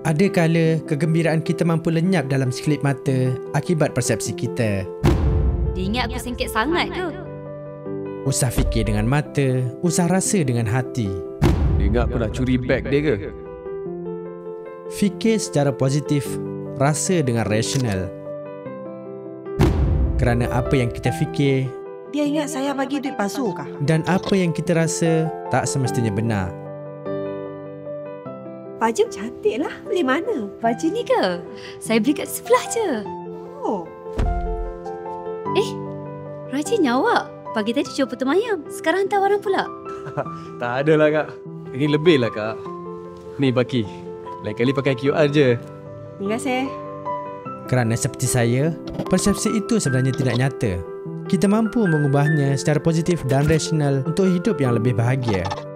Ada kala kegembiraan kita mampu lenyap dalam sekelip mata akibat persepsi kita. Dia ingat aku sengket sangat ke? Usah fikir dengan mata, usah rasa dengan hati. Dia ingat aku nak curi beg dia ke? Fikir secara positif, rasa dengan rasional. Kerana apa yang kita fikir Dia ingat saya bagi duit palsu kah? dan apa yang kita rasa tak semestinya benar. Baju cantik lah. Beli mana? Baju ni ke? Saya beli kat sebelah je. Oh, Rajin awak. Pagi tadi jual potong ayam. Sekarang hantar barang pula. Tak ada lah kak. Ini lebih lah kak. Ni Baki. Lain kali pakai QR je. terima kasih. Kerana seperti saya, persepsi itu sebenarnya tidak nyata. Kita mampu mengubahnya secara positif dan rasional untuk hidup yang lebih bahagia.